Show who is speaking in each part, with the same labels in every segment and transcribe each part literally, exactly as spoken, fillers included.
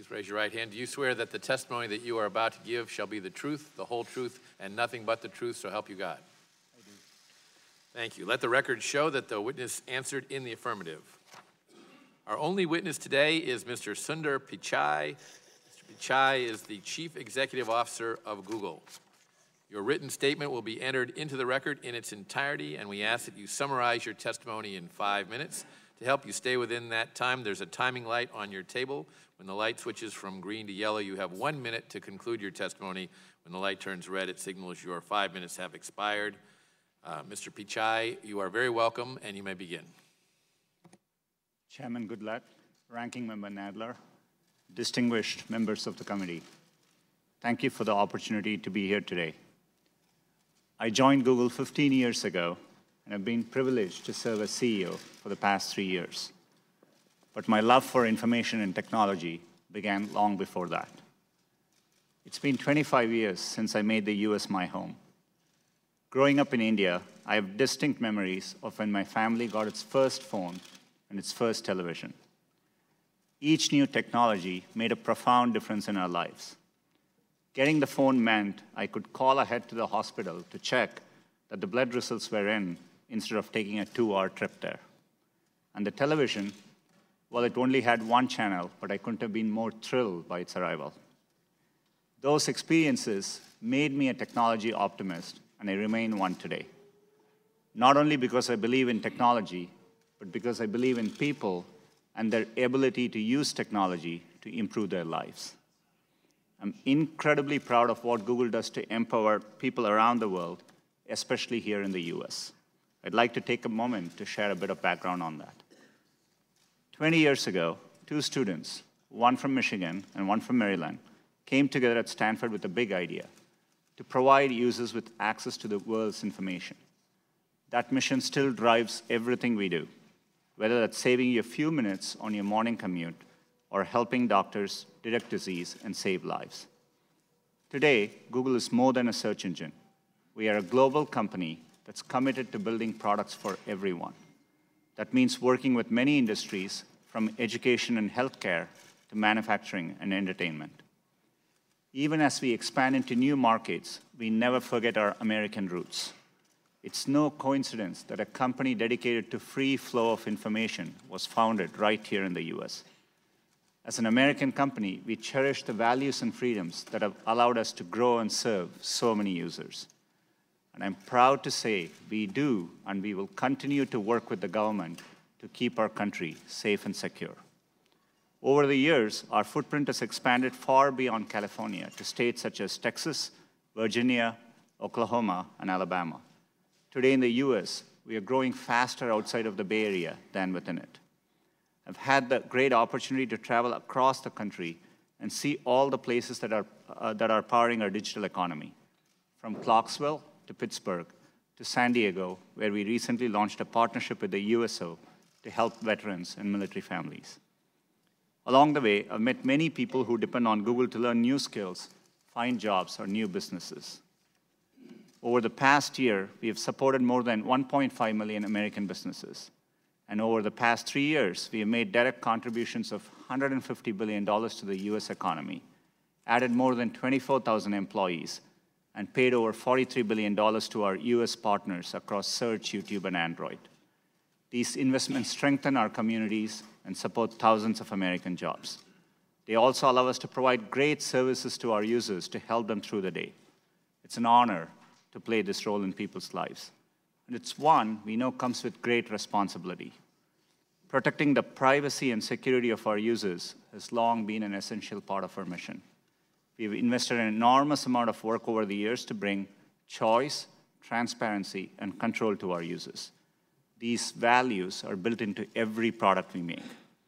Speaker 1: Please raise your right hand. Do you swear that the testimony that you are about to give shall be the truth, the whole truth, and nothing but the truth, so help you God?
Speaker 2: I do.
Speaker 1: Thank you. Let the record show that the witness answered in the affirmative. Our only witness today is Mister Sundar Pichai. Mister Pichai is the Chief Executive Officer of Google. Your written statement will be entered into the record in its entirety, and we ask that you summarize your testimony in five minutes. To help you stay within that time, there's a timing light on your table. When the light switches from green to yellow, you have one minute to conclude your testimony. When the light turns red, it signals your five minutes have expired. Uh, Mister Pichai, you are very welcome, and you may begin.
Speaker 2: Chairman Goodlatte, Ranking Member Nadler, distinguished members of the committee, thank you for the opportunity to be here today. I joined Google fifteen years ago, and I've been privileged to serve as C E O for the past three years. But my love for information and technology began long before that. It's been twenty-five years since I made the U S my home. Growing up in India, I have distinct memories of when my family got its first phone and its first television. Each new technology made a profound difference in our lives. Getting the phone meant I could call ahead to the hospital to check that the blood results were in instead of taking a two-hour trip there. And the television, well, it only had one channel, but I couldn't have been more thrilled by its arrival. Those experiences made me a technology optimist, and I remain one today. Not only because I believe in technology, but because I believe in people and their ability to use technology to improve their lives. I'm incredibly proud of what Google does to empower people around the world, especially here in the U S. I'd like to take a moment to share a bit of background on that. twenty years ago, two students, one from Michigan and one from Maryland, came together at Stanford with a big idea: to provide users with access to the world's information. That mission still drives everything we do, whether that's saving you a few minutes on your morning commute or helping doctors detect disease and save lives. Today, Google is more than a search engine. We are a global company that's committed to building products for everyone. That means working with many industries, from education and healthcare to manufacturing and entertainment. Even as we expand into new markets, we never forget our American roots. It's no coincidence that a company dedicated to free flow of information was founded right here in the U S. As an American company, we cherish the values and freedoms that have allowed us to grow and serve so many users. And I'm proud to say we do, and we will continue to work with the government to keep our country safe and secure. Over the years, our footprint has expanded far beyond California to states such as Texas, Virginia, Oklahoma, and Alabama. Today in the U S, we are growing faster outside of the Bay Area than within it. I've had the great opportunity to travel across the country and see all the places that are, uh, that are powering our digital economy, from Clarksville to Pittsburgh to San Diego, where we recently launched a partnership with the U S O to help veterans and military families. Along the way, I've met many people who depend on Google to learn new skills, find jobs, or new businesses. Over the past year, we have supported more than one point five million American businesses. And over the past three years, we have made direct contributions of one hundred fifty billion dollars to the U S economy, added more than twenty-four thousand employees, and paid over forty-three billion dollars to our U S partners across Search, YouTube, and Android. These investments strengthen our communities and support thousands of American jobs. They also allow us to provide great services to our users to help them through the day. It's an honor to play this role in people's lives. And it's one we know comes with great responsibility. Protecting the privacy and security of our users has long been an essential part of our mission. We've invested an enormous amount of work over the years to bring choice, transparency, and control to our users. These values are built into every product we make.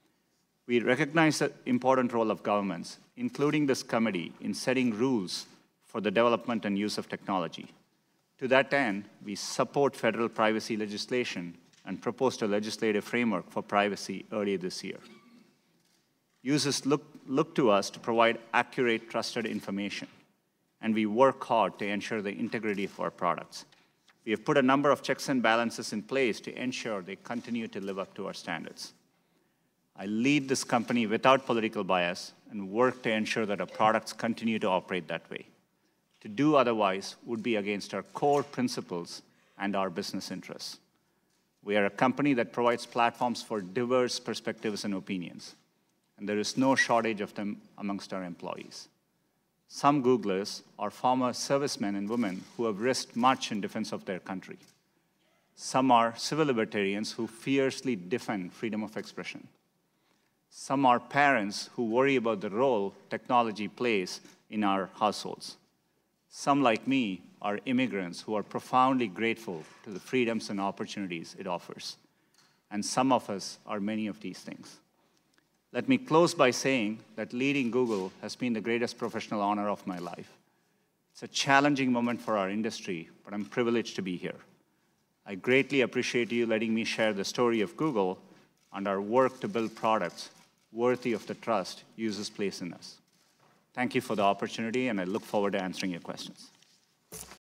Speaker 2: We recognize the important role of governments, including this committee, in setting rules for the development and use of technology. To that end, we support federal privacy legislation and proposed a legislative framework for privacy earlier this year. Users look, look to us to provide accurate, trusted information, and we work hard to ensure the integrity of our products. We have put a number of checks and balances in place to ensure they continue to live up to our standards. I lead this company without political bias and work to ensure that our products continue to operate that way. To do otherwise would be against our core principles and our business interests. We are a company that provides platforms for diverse perspectives and opinions, and there is no shortage of them amongst our employees. Some Googlers are former servicemen and women who have risked much in defense of their country. Some are civil libertarians who fiercely defend freedom of expression. Some are parents who worry about the role technology plays in our households. Some, like me, are immigrants who are profoundly grateful to the freedoms and opportunities it offers. And some of us are many of these things. Let me close by saying that leading Google has been the greatest professional honor of my life. It's a challenging moment for our industry, but I'm privileged to be here. I greatly appreciate you letting me share the story of Google and our work to build products worthy of the trust users place in us. Thank you for the opportunity, and I look forward to answering your questions.